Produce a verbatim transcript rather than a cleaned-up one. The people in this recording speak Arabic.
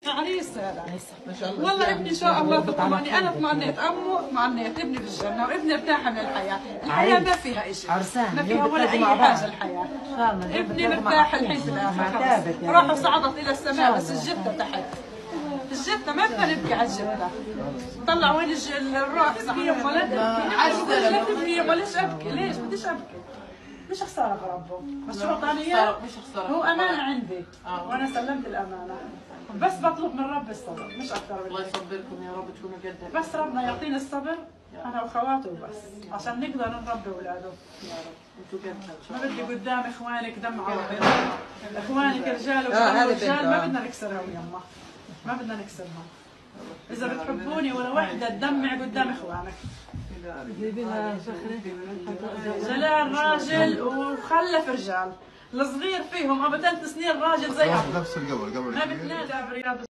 عريس هذا ما شاء الله. والله ابني ان شاء الله تطمئني، انا اطمئنيت، امه اطمئنيت، ابني في الجنه وابني ارتاح من الحياه، الحياه ما فيها شيء، ما فيها ولا اي حاجه الحياه. ابني مرتاح الحين في الاخر، روحه صعدت الى السماء بس الجثه تحت. الجثه ما بدنا نبكي على الجثه. طلع وين الروح صحيح ولا ابكي، لا تبكي وليش ابكي؟ ليش بديش ابكي؟ مش خساره بربه، بس شو اعطاني مش خساره، هو امانه عندي وانا سلمت الامانه، بس بطلب من رب الصبر مش اكثر. الله يصبركم يا رب تكونوا قدها، بس ربنا يعطينا الصبر انا واخواته بس عشان نقدر نربي اولاده يا رب. انتوا قدها ان شاء الله. ما بدي قدام اخوانك دمعوا اخوانك رجال ورجال ما بدنا نكسرهم يما، ما بدنا نكسرهم. اذا بتحبوني ولا وحده تدمع قدام اخوانك. جلال راجل وخلف رجال، الصغير فيهم ابدا سنين راجل زي نفس القبر قبل ما بتنادى برياض